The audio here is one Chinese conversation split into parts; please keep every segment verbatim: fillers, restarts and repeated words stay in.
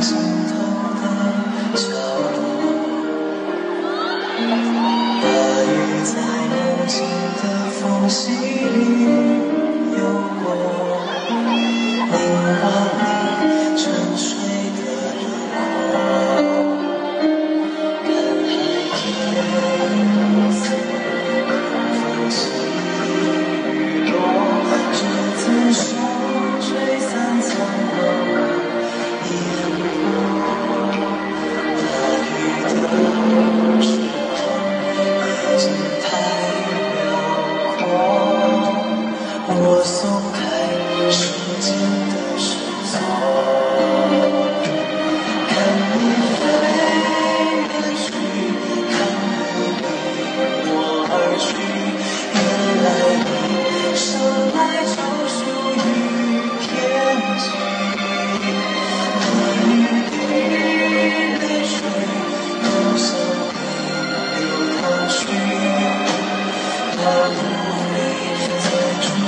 尽头的角落，大雨在梦境的缝隙里游过，凝望你沉睡的轮廓，看海天色空风起雨落，只曾说吹散苍茫。 我松开时间的绳索，看你飞远去，看你离我而去。原来你生来就属于天际，一滴泪水都向你流淌去，那无力再触。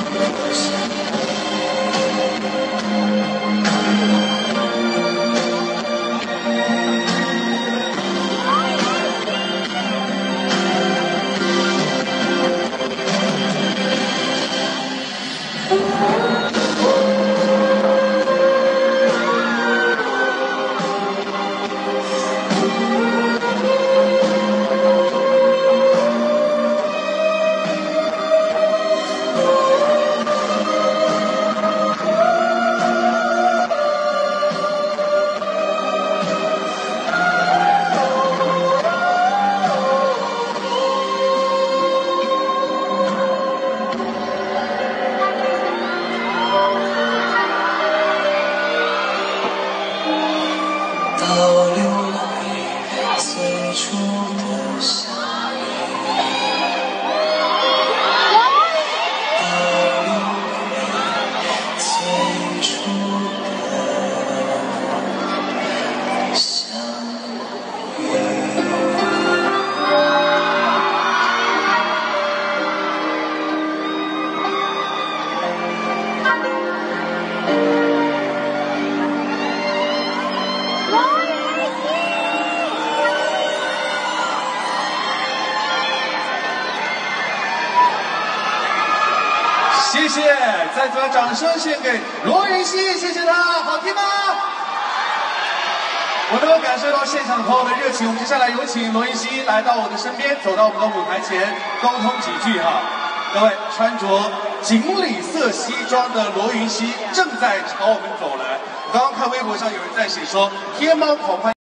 倒流回最初的相遇，倒流回最初的相遇。 谢谢，再次把掌声献给罗云熙，谢谢他，好听吗？我能够感受到现场朋友的热情，我们接下来有请罗云熙来到我的身边，走到我们的舞台前，沟通几句哈。各位，穿着锦鲤色西装的罗云熙正在朝我们走来。我刚刚看微博上有人在写说，天猫狂欢。